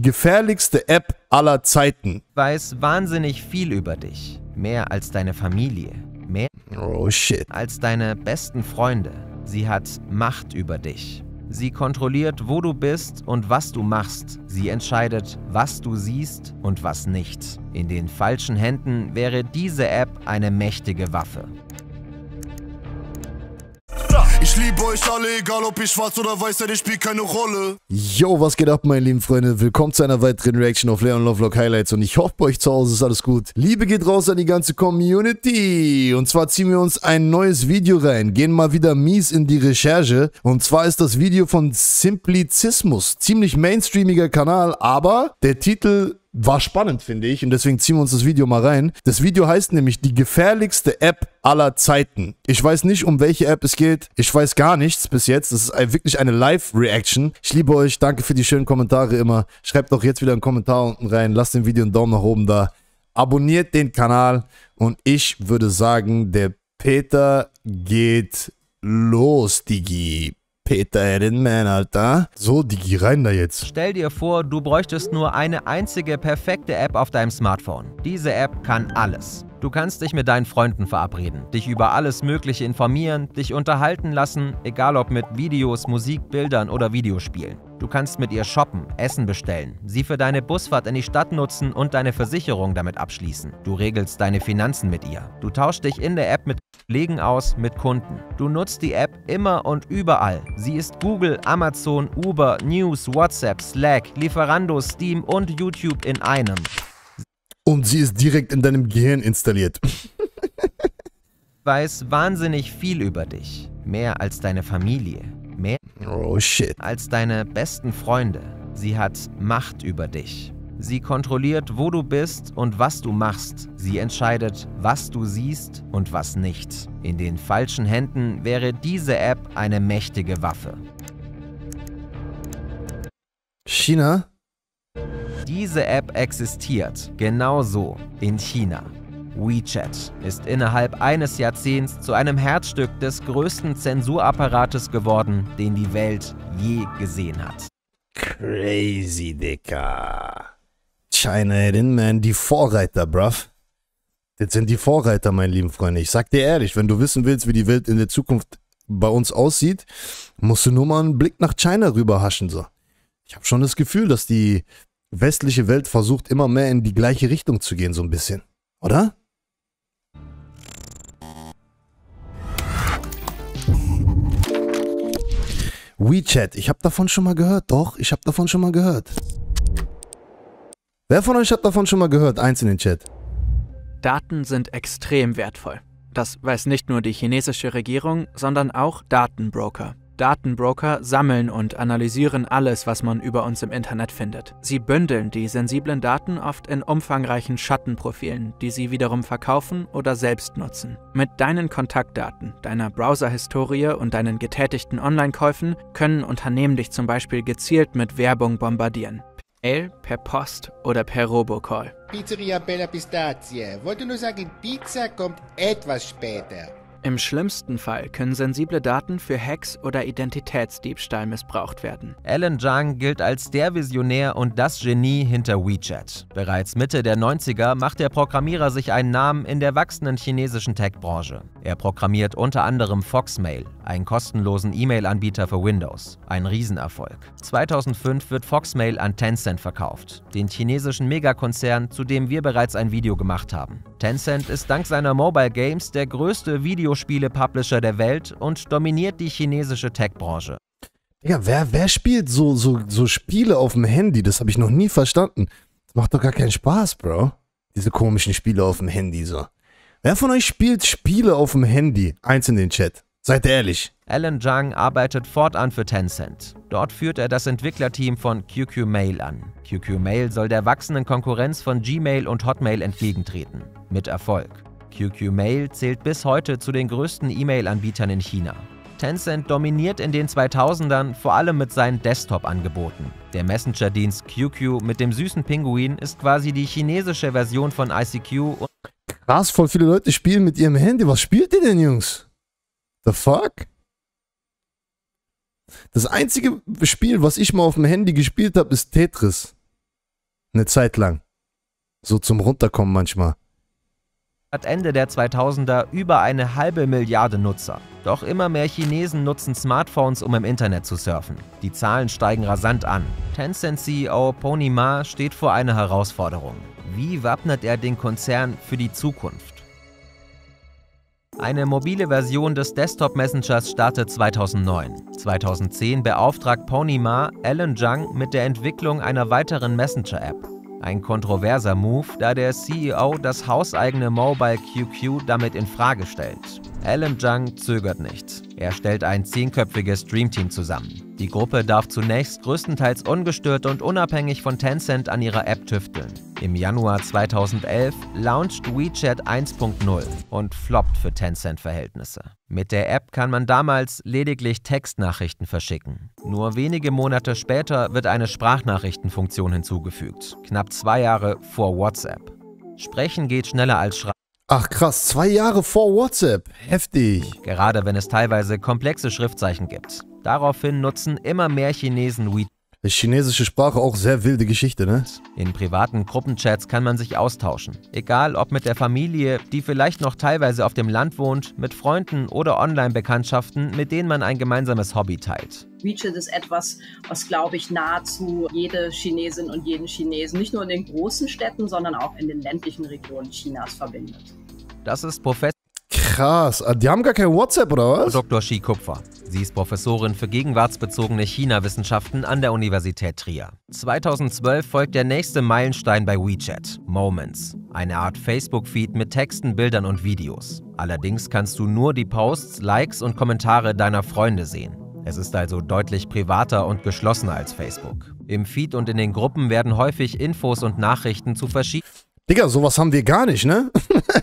die gefährlichste App aller Zeiten. Weiß wahnsinnig viel über dich. Mehr als deine Familie. Mehr als deine besten Freunde. Sie hat Macht über dich. Sie kontrolliert, wo du bist und was du machst. Sie entscheidet, was du siehst und was nicht. In den falschen Händen wäre diese App eine mächtige Waffe. Ich liebe euch alle, egal ob ich schwarz oder weiß, denn ich spiele keine Rolle. Yo, was geht ab, meine lieben Freunde? Willkommen zu einer weiteren Reaction auf Leon Lovelock Highlights und ich hoffe, bei euch zu Hause ist alles gut. Liebe geht raus an die ganze Community und zwar ziehen wir uns ein neues Video rein, gehen mal wieder mies in die Recherche und zwar ist das Video von Simplizismus. Ziemlich mainstreamiger Kanal, aber der Titel war spannend, finde ich, und deswegen ziehen wir uns das Video mal rein. Das Video heißt nämlich die gefährlichste App aller Zeiten. Ich weiß nicht, um welche App es geht. Ich weiß gar nichts bis jetzt. Das ist wirklich eine Live-Reaction. Ich liebe euch. Danke für die schönen Kommentare immer. Schreibt doch jetzt wieder einen Kommentar unten rein. Lasst dem Video einen Daumen nach oben da. Abonniert den Kanal und ich würde sagen, der Peter geht los, Digi. Peter Herrenmann, Alter. So, Digi, rein da jetzt. Stell dir vor, du bräuchtest nur eine einzige perfekte App auf deinem Smartphone. Diese App kann alles. Du kannst dich mit deinen Freunden verabreden, dich über alles Mögliche informieren, dich unterhalten lassen, egal ob mit Videos, Musik, Bildern oder Videospielen. Du kannst mit ihr shoppen, Essen bestellen, sie für deine Busfahrt in die Stadt nutzen und deine Versicherung damit abschließen. Du regelst deine Finanzen mit ihr. Du tauschst dich in der App mit Kollegen aus, mit Kunden. Du nutzt die App immer und überall. Sie ist Google, Amazon, Uber, News, WhatsApp, Slack, Lieferando, Steam und YouTube in einem. Und sie ist direkt in deinem Gehirn installiert. Weiß wahnsinnig viel über dich. Mehr als deine Familie. Mehr als deine besten Freunde. Sie hat Macht über dich. Sie kontrolliert, wo du bist und was du machst. Sie entscheidet, was du siehst und was nicht. In den falschen Händen wäre diese App eine mächtige Waffe. China? Diese App existiert genauso in China. WeChat ist innerhalb eines Jahrzehnts zu einem Herzstück des größten Zensurapparates geworden, den die Welt je gesehen hat. Crazy, Dicker. China Herrenmann, die Vorreiter, bruv. Das sind die Vorreiter, meine lieben Freunde. Ich sag dir ehrlich, wenn du wissen willst, wie die Welt in der Zukunft bei uns aussieht, musst du nur mal einen Blick nach China rüberhaschen. So. Ich habe schon das Gefühl, dass die westliche Welt versucht, immer mehr in die gleiche Richtung zu gehen, so ein bisschen. Oder? WeChat, ich habe davon schon mal gehört. Doch, ich habe davon schon mal gehört. Wer von euch hat davon schon mal gehört? Eins in den Chat. Daten sind extrem wertvoll. Das weiß nicht nur die chinesische Regierung, sondern auch Datenbroker. Datenbroker sammeln und analysieren alles, was man über uns im Internet findet. Sie bündeln die sensiblen Daten oft in umfangreichen Schattenprofilen, die sie wiederum verkaufen oder selbst nutzen. Mit deinen Kontaktdaten, deiner Browserhistorie und deinen getätigten Online-Käufen können Unternehmen dich zum Beispiel gezielt mit Werbung bombardieren. Per Post oder per Robocall. Pizzeria Bella Pistazie. Wollte nur sagen, Pizza kommt etwas später. Im schlimmsten Fall können sensible Daten für Hacks oder Identitätsdiebstahl missbraucht werden. Alan Zhang gilt als der Visionär und das Genie hinter WeChat. Bereits Mitte der 90er macht der Programmierer sich einen Namen in der wachsenden chinesischen Tech-Branche. Er programmiert unter anderem Foxmail, einen kostenlosen E-Mail-Anbieter für Windows. Ein Riesenerfolg. 2005 wird Foxmail an Tencent verkauft, den chinesischen Megakonzern, zu dem wir bereits ein Video gemacht haben. Tencent ist dank seiner Mobile Games der größte Videospiele-Publisher der Welt und dominiert die chinesische Tech-Branche. Ja, wer spielt so Spiele auf dem Handy? Das habe ich noch nie verstanden. Das macht doch gar keinen Spaß, Bro. Diese komischen Spiele auf dem Handy so. Wer von euch spielt Spiele auf dem Handy? Eins in den Chat. Seid ehrlich. Alan Zhang arbeitet fortan für Tencent. Dort führt er das Entwicklerteam von QQ Mail an. QQ Mail soll der wachsenden Konkurrenz von Gmail und Hotmail entgegentreten. Mit Erfolg. QQ Mail zählt bis heute zu den größten E-Mail-Anbietern in China. Tencent dominiert in den 2000ern vor allem mit seinen Desktop-Angeboten. Der Messenger-Dienst QQ mit dem süßen Pinguin ist quasi die chinesische Version von ICQ. Krass, voll viele Leute spielen mit ihrem Handy. Was spielt ihr denn, Jungs? The fuck? Das einzige Spiel, was ich mal auf dem Handy gespielt habe, ist Tetris. Eine Zeit lang. So zum Runterkommen manchmal. Hat Ende der 2000er über 1,5 Milliarde Nutzer. Doch immer mehr Chinesen nutzen Smartphones, um im Internet zu surfen. Die Zahlen steigen rasant an. Tencent-CEO Pony Ma steht vor einer Herausforderung. Wie wappnet er den Konzern für die Zukunft? Eine mobile Version des Desktop-Messengers startet 2009. 2010 beauftragt Pony Ma Alan Zhang mit der Entwicklung einer weiteren Messenger-App. Ein kontroverser Move, da der CEO das hauseigene Mobile QQ damit in Frage stellt. Alan Zhang zögert nicht. Er stellt ein 10-köpfiges Dreamteam zusammen. Die Gruppe darf zunächst größtenteils ungestört und unabhängig von Tencent an ihrer App tüfteln. Im Januar 2011 launcht WeChat 1.0 und floppt für Tencent-Verhältnisse. Mit der App kann man damals lediglich Textnachrichten verschicken. Nur wenige Monate später wird eine Sprachnachrichtenfunktion hinzugefügt, knapp 2 Jahre vor WhatsApp. Sprechen geht schneller als Schreiben. Ach krass, 2 Jahre vor WhatsApp. Heftig. Gerade wenn es teilweise komplexe Schriftzeichen gibt. Daraufhin nutzen immer mehr Chinesen WeChat. Die chinesische Sprache auch sehr wilde Geschichte, ne? In privaten Gruppenchats kann man sich austauschen. Egal ob mit der Familie, die vielleicht noch teilweise auf dem Land wohnt, mit Freunden oder Online-Bekanntschaften, mit denen man ein gemeinsames Hobby teilt. WeChat ist etwas, was, glaube ich, nahezu jede Chinesin und jeden Chinesen nicht nur in den großen Städten, sondern auch in den ländlichen Regionen Chinas verbindet. Das ist Professor Krass, die haben gar kein WhatsApp, oder was? Dr. Xi Kupfer. Sie ist Professorin für gegenwartsbezogene China-Wissenschaften an der Universität Trier. 2012 folgt der nächste Meilenstein bei WeChat, Moments. Eine Art Facebook-Feed mit Texten, Bildern und Videos. Allerdings kannst du nur die Posts, Likes und Kommentare deiner Freunde sehen. Es ist also deutlich privater und geschlossener als Facebook. Im Feed und in den Gruppen werden häufig Infos und Nachrichten zu verschiedenen... Digga, sowas haben wir gar nicht, ne?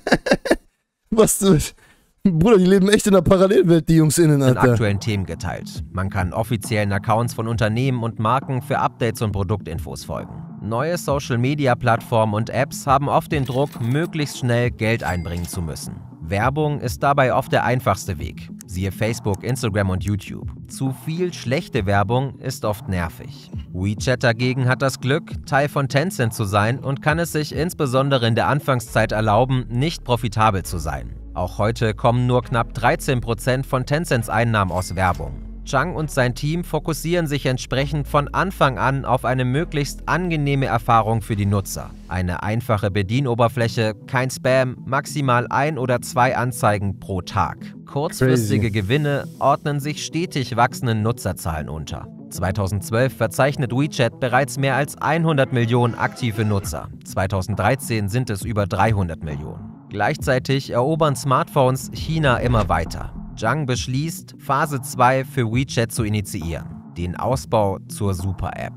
Was du... Bruder, die leben echt in einer Parallelwelt, die Jungs innen, Alter. aktuellen Themen geteilt. Man kann offiziellen Accounts von Unternehmen und Marken für Updates und Produktinfos folgen. Neue Social-Media-Plattformen und Apps haben oft den Druck, möglichst schnell Geld einbringen zu müssen. Werbung ist dabei oft der einfachste Weg. Siehe Facebook, Instagram und YouTube. Zu viel schlechte Werbung ist oft nervig. WeChat dagegen hat das Glück, Teil von Tencent zu sein und kann es sich insbesondere in der Anfangszeit erlauben, nicht profitabel zu sein. Auch heute kommen nur knapp 13% von Tencents Einnahmen aus Werbung. Zhang und sein Team fokussieren sich entsprechend von Anfang an auf eine möglichst angenehme Erfahrung für die Nutzer. Eine einfache Bedienoberfläche, kein Spam, maximal 1 oder 2 Anzeigen pro Tag. Kurzfristige Gewinne ordnen sich stetig wachsenden Nutzerzahlen unter. 2012 verzeichnet WeChat bereits mehr als 100 Millionen aktive Nutzer. 2013 sind es über 300 Millionen. Gleichzeitig erobern Smartphones China immer weiter. Zhang beschließt, Phase 2 für WeChat zu initiieren, den Ausbau zur Super-App.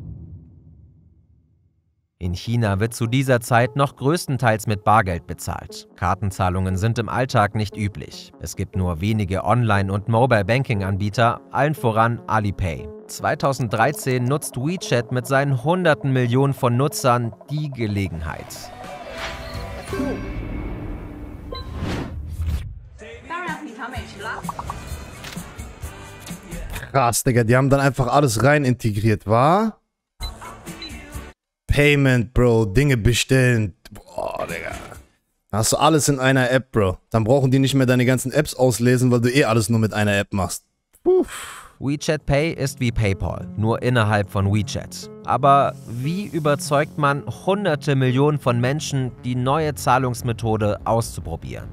In China wird zu dieser Zeit noch größtenteils mit Bargeld bezahlt. Kartenzahlungen sind im Alltag nicht üblich. Es gibt nur wenige Online- und Mobile-Banking-Anbieter, allen voran Alipay. 2013 nutzt WeChat mit seinen hunderten Millionen von Nutzern die Gelegenheit. Krass, Digga, die haben dann einfach alles rein integriert, wa? Payment, Bro, Dinge bestellen. Boah, Digga. Da hast du alles in einer App, Bro. Dann brauchen die nicht mehr deine ganzen Apps auslesen, weil du eh alles nur mit einer App machst. WeChat Pay ist wie PayPal, nur innerhalb von WeChat. Aber wie überzeugt man hunderte Millionen von Menschen, die neue Zahlungsmethode auszuprobieren?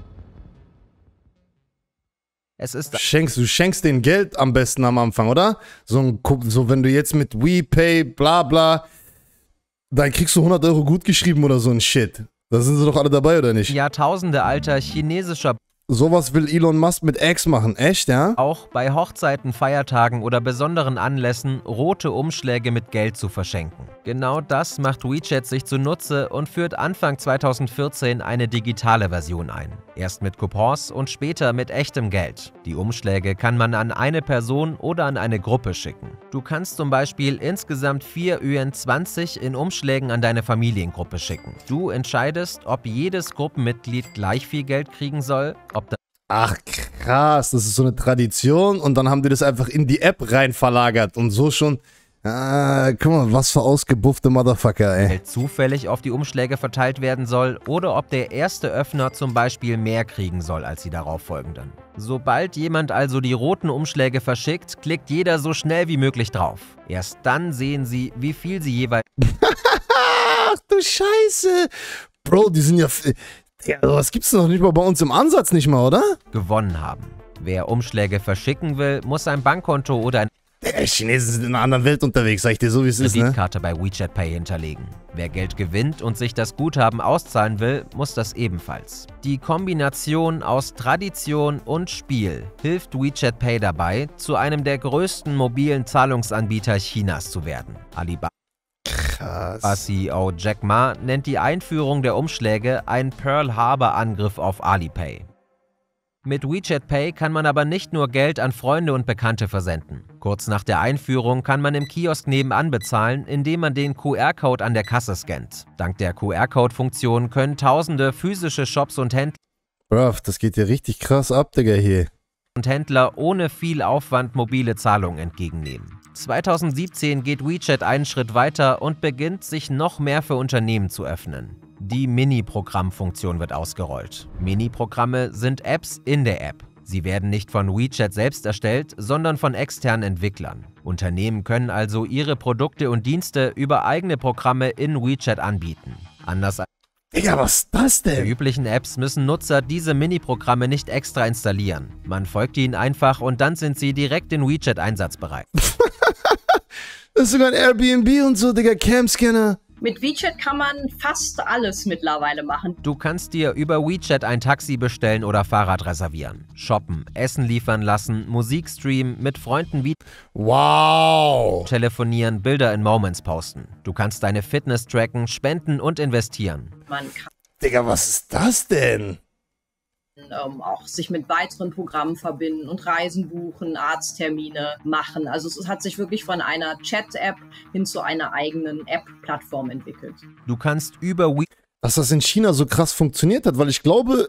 Du schenkst denen Geld am besten am Anfang, oder? So wenn du jetzt mit WePay, bla bla, dann kriegst du 100 Euro gut geschrieben oder so ein Shit. Da sind sie doch alle dabei, oder nicht? Jahrtausende-alter chinesischer... Sowas will Elon Musk mit X machen, echt, ja? Auch bei Hochzeiten, Feiertagen oder besonderen Anlässen rote Umschläge mit Geld zu verschenken. Genau das macht WeChat sich zunutze und führt Anfang 2014 eine digitale Version ein. Erst mit Coupons und später mit echtem Geld. Die Umschläge kann man an eine Person oder an eine Gruppe schicken. Du kannst zum Beispiel insgesamt 4 Yuan-20 in Umschlägen an deine Familiengruppe schicken. Du entscheidest, ob jedes Gruppenmitglied gleich viel Geld kriegen soll, Ach krass, das ist so eine Tradition und dann haben die das einfach in die App rein verlagert und so schon... Guck mal, was für ausgebuffte Motherfucker, ey. Geld zufällig auf die Umschläge verteilt werden soll oder ob der erste Öffner zum Beispiel mehr kriegen soll als die darauffolgenden. Sobald jemand also die roten Umschläge verschickt, klickt jeder so schnell wie möglich drauf. Erst dann sehen sie, wie viel sie jeweils Ach du Scheiße. Bro, die sind ja... Ja, was gibt's noch nicht mal bei uns im Ansatz nicht mal, oder? gewonnen haben. Wer Umschläge verschicken will, muss ein Bankkonto oder eine Chinesen sind in einer anderen Welt unterwegs, sag ich dir so, wie es ist, ne? Kreditkarte bei WeChat Pay hinterlegen. Wer Geld gewinnt und sich das Guthaben auszahlen will, muss das ebenfalls. Die Kombination aus Tradition und Spiel hilft WeChat Pay dabei, zu einem der größten mobilen Zahlungsanbieter Chinas zu werden. Alibaba CEO Jack Ma nennt die Einführung der Umschläge einen Pearl Harbor-Angriff auf Alipay. Mit WeChat Pay kann man aber nicht nur Geld an Freunde und Bekannte versenden. Kurz nach der Einführung kann man im Kiosk nebenan bezahlen, indem man den QR-Code an der Kasse scannt. Dank der QR-Code-Funktion können tausende physische Shops und Bruv, das geht ja richtig krass ab, Digga, hier. Händler ohne viel Aufwand mobile Zahlungen entgegennehmen. 2017 geht WeChat einen Schritt weiter und beginnt, sich noch mehr für Unternehmen zu öffnen. Die Mini-Programm-Funktion wird ausgerollt. Mini-Programme sind Apps in der App. Sie werden nicht von WeChat selbst erstellt, sondern von externen Entwicklern. Unternehmen können also ihre Produkte und Dienste über eigene Programme in WeChat anbieten. Anders als Digga, was ist das die denn? üblichen Apps müssen Nutzer diese Mini-Programme nicht extra installieren. Man folgt ihnen einfach und dann sind sie direkt in WeChat einsatzbereit. Das ist sogar ein Airbnb und so, Digga, Cam-Scanner. Mit WeChat kann man fast alles mittlerweile machen. Du kannst dir über WeChat ein Taxi bestellen oder Fahrrad reservieren, shoppen, Essen liefern lassen, Musik streamen, mit Freunden Wow. telefonieren, Bilder in Moments posten. Du kannst deine Fitness tracken, spenden und investieren. Man kann Digga, was ist das denn? auch sich mit weiteren Programmen verbinden und Reisen buchen, Arzttermine machen. Also es hat sich wirklich von einer Chat-App hin zu einer eigenen App-Plattform entwickelt. Du kannst über Dass das in China so krass funktioniert hat, weil ich glaube,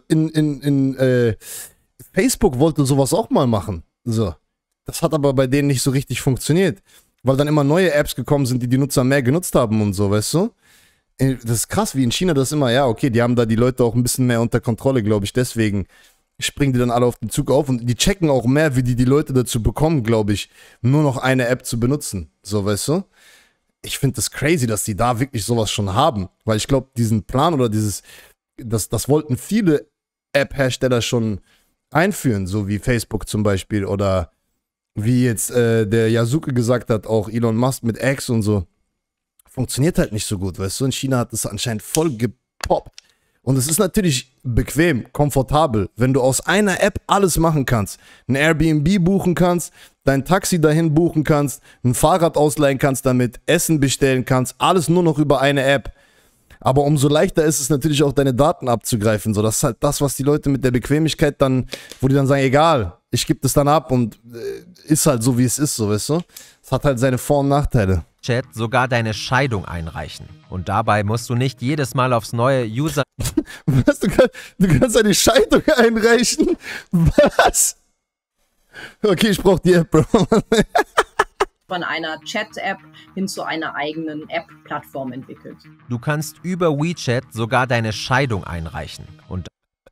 Facebook wollte sowas auch mal machen. So. Das hat aber bei denen nicht so richtig funktioniert, weil dann immer neue Apps gekommen sind, die die Nutzer mehr genutzt haben und so, weißt du? Das ist krass, wie in China das immer, ja, okay, die haben da die Leute auch ein bisschen mehr unter Kontrolle, glaube ich, deswegen springen die dann alle auf den Zug auf und die checken auch mehr, wie die Leute dazu bekommen, glaube ich, nur noch eine App zu benutzen, so, weißt du? Ich finde das crazy, dass die da wirklich sowas schon haben, weil ich glaube, diesen Plan oder das wollten viele App-Hersteller schon einführen, so wie Facebook zum Beispiel oder wie jetzt der Yasuke gesagt hat, auch Elon Musk mit X und so. Funktioniert halt nicht so gut, weißt du? In China hat es anscheinend voll gepoppt. Und es ist natürlich bequem, komfortabel, wenn du aus einer App alles machen kannst. Ein Airbnb buchen kannst, dein Taxi dahin buchen kannst, ein Fahrrad ausleihen kannst damit, Essen bestellen kannst, alles nur noch über eine App. Aber umso leichter ist es natürlich auch, deine Daten abzugreifen. So, das ist halt das, was die Leute mit der Bequemlichkeit dann, wo die dann sagen, egal, ich gebe das dann ab und ist halt so, wie es ist, so, weißt du? Es hat halt seine Vor- und Nachteile. Chat sogar deine Scheidung einreichen. Und dabei musst du nicht jedes Mal aufs neue User Was? Du kannst eine Scheidung einreichen? Was? Okay, ich brauch die App, Bro. Von einer Chat-App hin zu einer eigenen App-Plattform entwickelt. Du kannst über WeChat sogar deine Scheidung einreichen. Und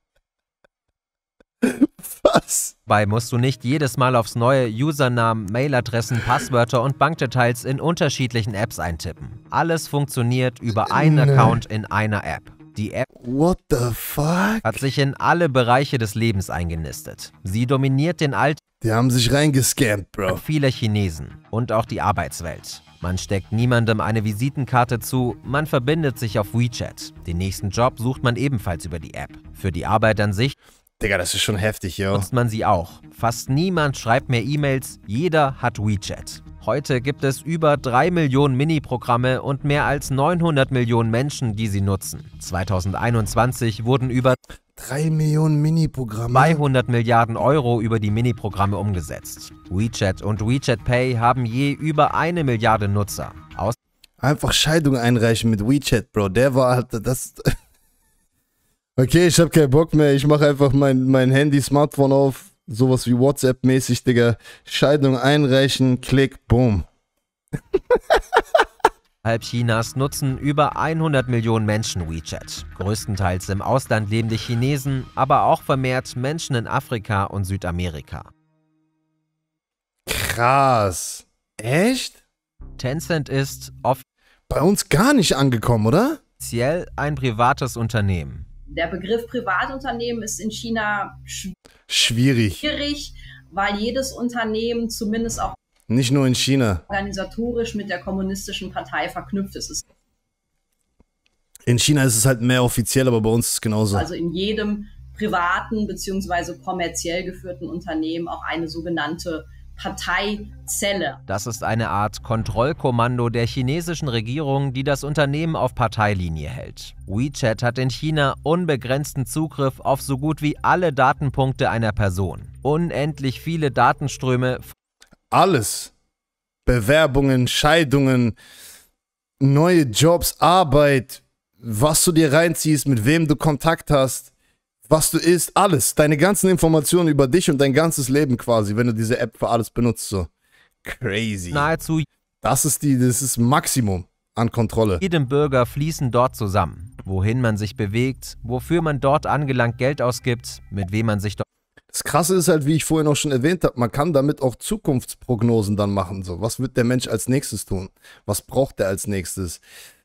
Was? dabei musst du nicht jedes Mal aufs neue Usernamen, Mailadressen, Passwörter und Bankdetails in unterschiedlichen Apps eintippen. Alles funktioniert über einen Account in einer App. Die App What the fuck? hat sich in alle Bereiche des Lebens eingenistet. Sie dominiert den Alltag Die haben sich reingescammt, Bro. vieler Chinesen und auch die Arbeitswelt. Man steckt niemandem eine Visitenkarte zu, man verbindet sich auf WeChat. Den nächsten Job sucht man ebenfalls über die App. Für die Arbeit an sich Digga, das ist schon heftig, yo. nutzt man sie auch. Fast niemand schreibt mehr E-Mails, jeder hat WeChat. Heute gibt es über 3 Millionen Mini-Programme und mehr als 900 Millionen Menschen, die sie nutzen. 2021 wurden über 3 Millionen Mini-Programme. 200 Milliarden Euro über die Mini-Programme umgesetzt. WeChat und WeChat Pay haben je über 1 Milliarde Nutzer. Einfach Scheidung einreichen mit WeChat, Bro. Der war halt, das... Okay, ich hab keinen Bock mehr. Ich mache einfach mein Handy, Smartphone auf. Sowas wie WhatsApp-mäßig, Digga. Scheidung einreichen, klick, boom. Halb Chinas nutzen über 100 Millionen Menschen WeChat. Größtenteils im Ausland leben die Chinesen, aber auch vermehrt Menschen in Afrika und Südamerika. Krass. Echt? Tencent ist Bei uns gar nicht angekommen, oder? offiziell ein privates Unternehmen. Der Begriff Privatunternehmen ist in China Schwierig. schwierig, weil jedes Unternehmen zumindest auch Nicht nur in China. organisatorisch mit der kommunistischen Partei verknüpft ist. In China ist es halt mehr offiziell, aber bei uns ist es genauso. Also in jedem privaten bzw. kommerziell geführten Unternehmen auch eine sogenannte Parteizelle. Das ist eine Art Kontrollkommando der chinesischen Regierung, die das Unternehmen auf Parteilinie hält. WeChat hat in China unbegrenzten Zugriff auf so gut wie alle Datenpunkte einer Person. Unendlich viele Datenströme. Alles. Bewerbungen, Scheidungen, neue Jobs, Arbeit, was du dir reinziehst, mit wem du Kontakt hast, was du isst, alles. Deine ganzen Informationen über dich und dein ganzes Leben quasi, wenn du diese App für alles benutzt. So. Crazy. Nahezu Das ist Maximum an Kontrolle. jedem Bürger fließen dort zusammen. Wohin man sich bewegt, wofür man dort angelangt Geld ausgibt, mit wem man sich dort. Das Krasse ist halt, wie ich vorhin auch schon erwähnt habe, man kann damit auch Zukunftsprognosen dann machen. So, was wird der Mensch als nächstes tun? Was braucht er als nächstes?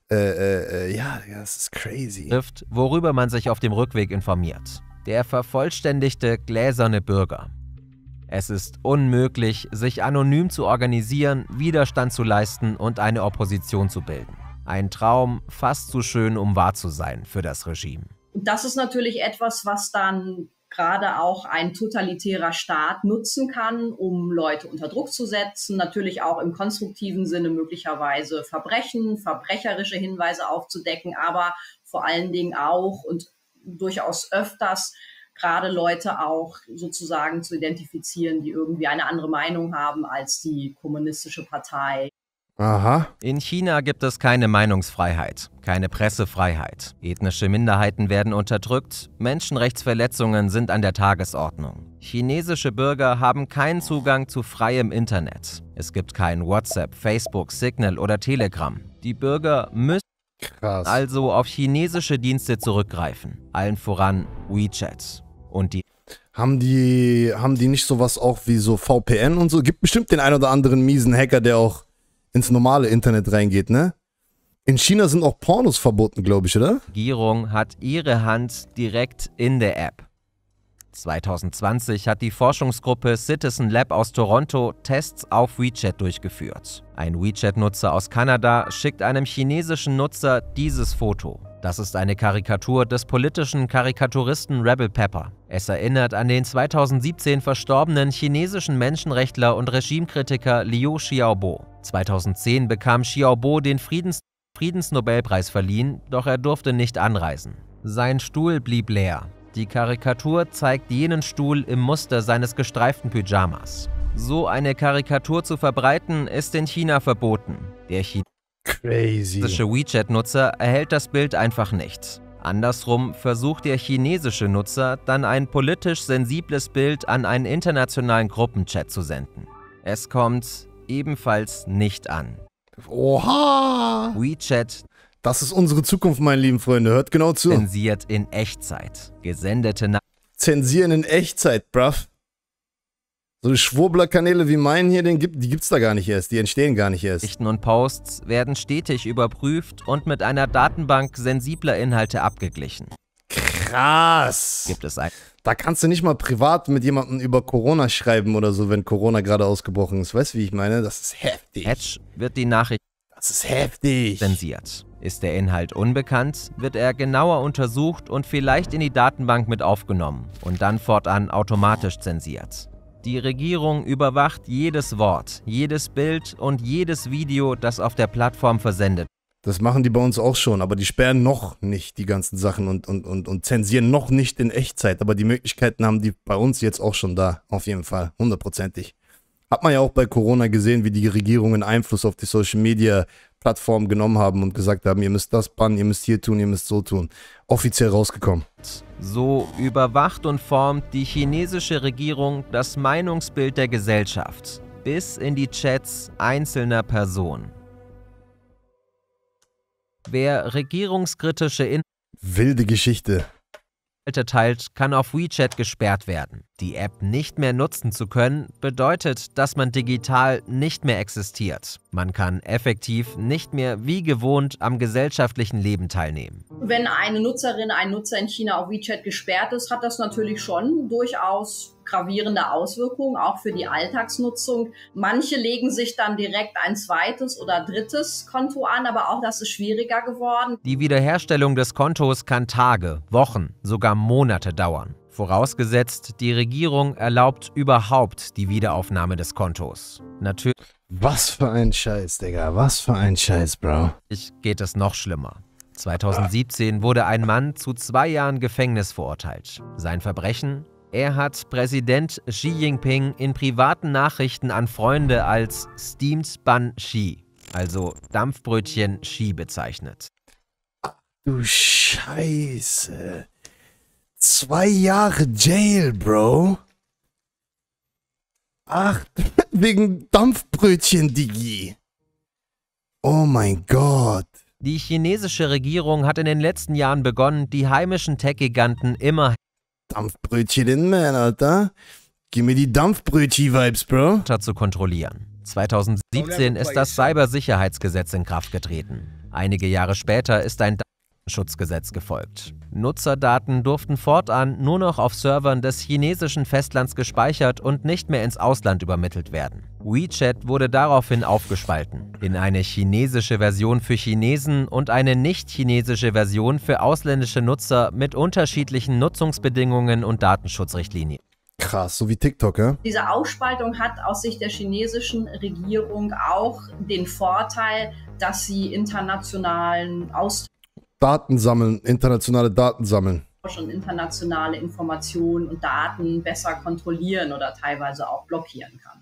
Ja, das ist crazy. Trifft, worüber man sich auf dem Rückweg informiert. Der vervollständigte gläserne Bürger. Es ist unmöglich, sich anonym zu organisieren, Widerstand zu leisten und eine Opposition zu bilden. Ein Traum, fast zu schön, um wahr zu sein für das Regime. Und das ist natürlich etwas, was dann gerade auch ein totalitärer Staat nutzen kann, um Leute unter Druck zu setzen, natürlich auch im konstruktiven Sinne möglicherweise Verbrechen, verbrecherische Hinweise aufzudecken, aber vor allen Dingen auch und durchaus öfters gerade Leute auch sozusagen zu identifizieren, die irgendwie eine andere Meinung haben als die kommunistische Partei. Aha. In China gibt es keine Meinungsfreiheit, keine Pressefreiheit. Ethnische Minderheiten werden unterdrückt, Menschenrechtsverletzungen sind an der Tagesordnung. Chinesische Bürger haben keinen Zugang zu freiem Internet. Es gibt kein WhatsApp, Facebook, Signal oder Telegram. Die Bürger müssen Krass. also auf chinesische Dienste zurückgreifen, allen voran WeChat. Und die Haben die nicht sowas auch wie so VPN und so? Gibt bestimmt den ein oder anderen miesen Hacker, der auch ins normale Internet reingeht, ne? In China sind auch Pornos verboten, glaube ich, oder? Regierung hat ihre Hand direkt in der App. 2020 hat die Forschungsgruppe Citizen Lab aus Toronto Tests auf WeChat durchgeführt. Ein WeChat-Nutzer aus Kanada schickt einem chinesischen Nutzer dieses Foto. Das ist eine Karikatur des politischen Karikaturisten Rebel Pepper. Es erinnert an den 2017 verstorbenen chinesischen Menschenrechtler und Regimekritiker Liu Xiaobo. 2010 bekam Xiaobo den Friedensnobelpreis verliehen, doch er durfte nicht anreisen. Sein Stuhl blieb leer. Die Karikatur zeigt jenen Stuhl im Muster seines gestreiften Pyjamas. So eine Karikatur zu verbreiten, ist in China verboten. Der Crazy. chinesische WeChat-Nutzer erhält das Bild einfach nicht. Andersrum versucht der chinesische Nutzer dann ein politisch sensibles Bild an einen internationalen Gruppenchat zu senden. Es kommt ebenfalls nicht an. Oha! WeChat Das ist unsere Zukunft, meine lieben Freunde. Hört genau zu. zensiert in Echtzeit. Gesendete Zensieren in Echtzeit, bruv. So Schwurbler-Kanäle wie meinen hier, die gibt's da gar nicht erst. Die entstehen gar nicht erst. Nachrichten und Posts werden stetig überprüft und mit einer Datenbank sensibler Inhalte abgeglichen. Krass. Gibt es ein Da kannst du nicht mal privat mit jemandem über Corona schreiben oder so, wenn Corona gerade ausgebrochen ist. Weißt du, wie ich meine? Das ist heftig. Patch, wird die Nachricht Das ist heftig. zensiert. Ist der Inhalt unbekannt, wird er genauer untersucht und vielleicht in die Datenbank mit aufgenommen und dann fortan automatisch zensiert. Die Regierung überwacht jedes Wort, jedes Bild und jedes Video, das auf der Plattform versendet. Das machen die bei uns auch schon, aber die sperren noch nicht die ganzen Sachen und zensieren noch nicht in Echtzeit. Aber die Möglichkeiten haben die bei uns jetzt auch schon da, auf jeden Fall, 100%ig. Hat man ja auch bei Corona gesehen, wie die Regierungen Einfluss auf die Social-Media-Plattformen genommen haben und gesagt haben, ihr müsst das bannen, ihr müsst hier tun, ihr müsst so tun. Offiziell rausgekommen. So überwacht und formt die chinesische Regierung das Meinungsbild der Gesellschaft bis in die Chats einzelner Personen. Wer regierungskritische Wilde Geschichte. Inhalte teilt, kann auf WeChat gesperrt werden. Die App nicht mehr nutzen zu können, bedeutet, dass man digital nicht mehr existiert. Man kann effektiv nicht mehr wie gewohnt am gesellschaftlichen Leben teilnehmen. Wenn eine Nutzerin, ein Nutzer in China auf WeChat gesperrt ist, hat das natürlich schon durchaus gravierende Auswirkungen, auch für die Alltagsnutzung. Manche legen sich dann direkt ein zweites oder drittes Konto an, aber auch das ist schwieriger geworden. Die Wiederherstellung des Kontos kann Tage, Wochen, sogar Monate dauern. Vorausgesetzt, die Regierung erlaubt überhaupt die Wiederaufnahme des Kontos. Natürlich Was für ein Scheiß, Digga. Was für ein Scheiß, Bro. geht es noch schlimmer. 2017 wurde ein Mann zu 2 Jahren Gefängnis verurteilt. Sein Verbrechen? Er hat Präsident Xi Jinping in privaten Nachrichten an Freunde als Steamed Bun Xi, also Dampfbrötchen Xi, bezeichnet. Du Scheiße. 2 Jahre Jail, Bro. Ach, wegen Dampfbrötchen, Digi. Oh mein Gott. Die chinesische Regierung hat in den letzten Jahren begonnen, die heimischen Tech-Giganten immer Dampfbrötchen in Man, Alter. Gib mir die Dampfbrötchen-Vibes, Bro. zu kontrollieren. 2017 ist das Cybersicherheitsgesetz in Kraft getreten. Einige Jahre später ist ein Datenschutzgesetz gefolgt. Nutzerdaten durften fortan nur noch auf Servern des chinesischen Festlands gespeichert und nicht mehr ins Ausland übermittelt werden. WeChat wurde daraufhin aufgespalten in eine chinesische Version für Chinesen und eine nicht-chinesische Version für ausländische Nutzer mit unterschiedlichen Nutzungsbedingungen und Datenschutzrichtlinien. Krass, so wie TikTok, ja? Diese Aufspaltung hat aus Sicht der chinesischen Regierung auch den Vorteil, dass sie internationalen Austausch Daten sammeln, internationale Daten sammeln. und internationale Informationen und Daten besser kontrollieren oder teilweise auch blockieren kann.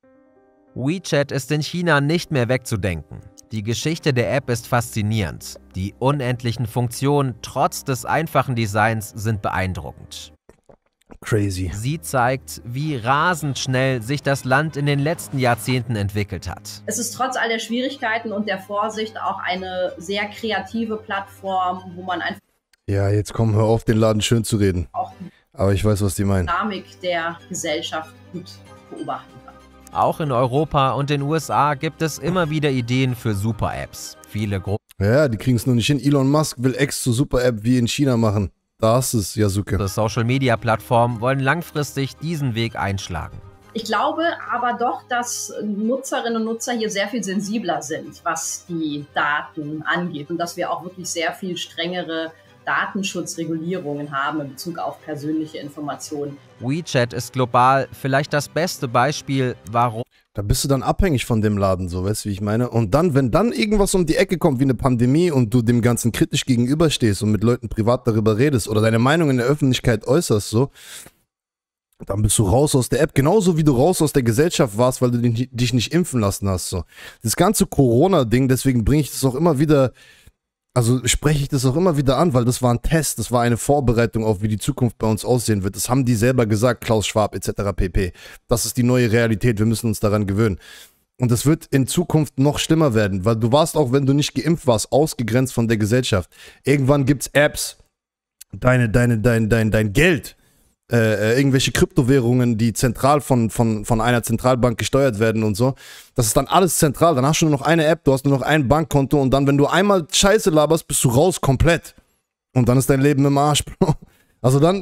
WeChat ist in China nicht mehr wegzudenken. Die Geschichte der App ist faszinierend. Die unendlichen Funktionen trotz des einfachen Designs sind beeindruckend. Crazy. Sie zeigt, wie rasend schnell sich das Land in den letzten Jahrzehnten entwickelt hat. Es ist trotz all der Schwierigkeiten und der Vorsicht auch eine sehr kreative Plattform, wo man einfach Ja, jetzt komm, hör auf, den Laden schön zu reden. auch Aber ich weiß, was die die meinen. Dynamik der Gesellschaft gut beobachten kann. Auch in Europa und den USA gibt es immer wieder Ideen für Super-Apps. Viele Ja, die kriegen es nur nicht hin. Elon Musk will X zur Super-App wie in China machen. Da hast es, Yasuke. große Social-Media-Plattformen wollen langfristig diesen Weg einschlagen. Ich glaube aber doch, dass Nutzerinnen und Nutzer hier sehr viel sensibler sind, was die Daten angeht und dass wir auch wirklich sehr viel strengere Datenschutzregulierungen haben in Bezug auf persönliche Informationen. WeChat ist global vielleicht das beste Beispiel, warum Da bist du dann abhängig von dem Laden, so, weißt du, wie ich meine? Und dann, wenn dann irgendwas um die Ecke kommt wie eine Pandemie und du dem Ganzen kritisch gegenüberstehst und mit Leuten privat darüber redest oder deine Meinung in der Öffentlichkeit äußerst, so, dann bist du raus aus der App, genauso wie du raus aus der Gesellschaft warst, weil du dich nicht impfen lassen hast, so. Das ganze Corona-Ding, deswegen bringe ich das auch immer wieder, also spreche ich das auch immer wieder an, weil das war ein Test, das war eine Vorbereitung auf, wie die Zukunft bei uns aussehen wird. Das haben die selber gesagt, Klaus Schwab etc. pp. Das ist die neue Realität, wir müssen uns daran gewöhnen. Und es wird in Zukunft noch schlimmer werden, weil du warst, auch wenn du nicht geimpft warst, ausgegrenzt von der Gesellschaft. Irgendwann gibt es Apps, dein Geld, irgendwelche Kryptowährungen, die zentral von einer Zentralbank gesteuert werden und so. Das ist dann alles zentral. Dann hast du nur noch eine App, du hast nur noch ein Bankkonto und dann, wenn du einmal Scheiße laberst, bist du raus komplett. Und dann ist dein Leben im Arsch, Bro. Also dann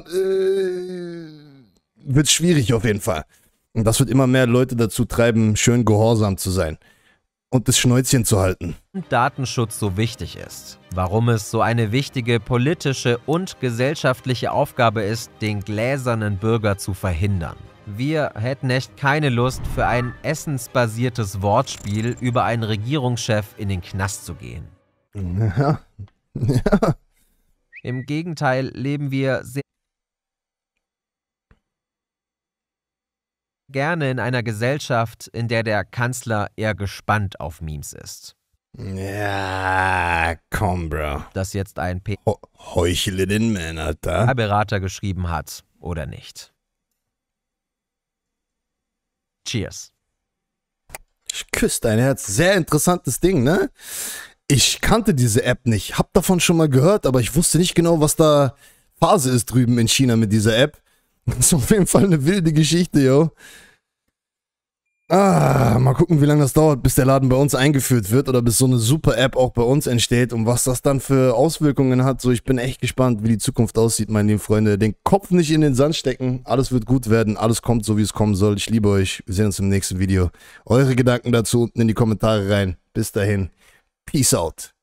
wird es schwierig auf jeden Fall. Und das wird immer mehr Leute dazu treiben, schön gehorsam zu sein und das Schnäuzchen zu halten. Datenschutz so wichtig ist. Warum es so eine wichtige politische und gesellschaftliche Aufgabe ist, den gläsernen Bürger zu verhindern. Wir hätten echt keine Lust, für ein essensbasiertes Wortspiel über einen Regierungschef in den Knast zu gehen. Ja. Ja. Im Gegenteil leben wir sehr gerne in einer Gesellschaft, in der der Kanzler eher gespannt auf Memes ist. Ja, komm, Bro. Dass jetzt ein Heuchelin, Man, Alter. PR-Berater geschrieben hat oder nicht. Cheers. Ich küsse dein Herz. Sehr interessantes Ding, ne? Ich kannte diese App nicht. Hab davon schon mal gehört, aber ich wusste nicht genau, was da Phase ist drüben in China mit dieser App. Das ist auf jeden Fall eine wilde Geschichte, yo. Mal gucken, wie lange das dauert, bis der Laden bei uns eingeführt wird oder bis so eine super App auch bei uns entsteht und was das dann für Auswirkungen hat. So, ich bin echt gespannt, wie die Zukunft aussieht, meine lieben Freunde. Den Kopf nicht in den Sand stecken. Alles wird gut werden. Alles kommt so, wie es kommen soll. Ich liebe euch. Wir sehen uns im nächsten Video. Eure Gedanken dazu unten in die Kommentare rein. Bis dahin. Peace out.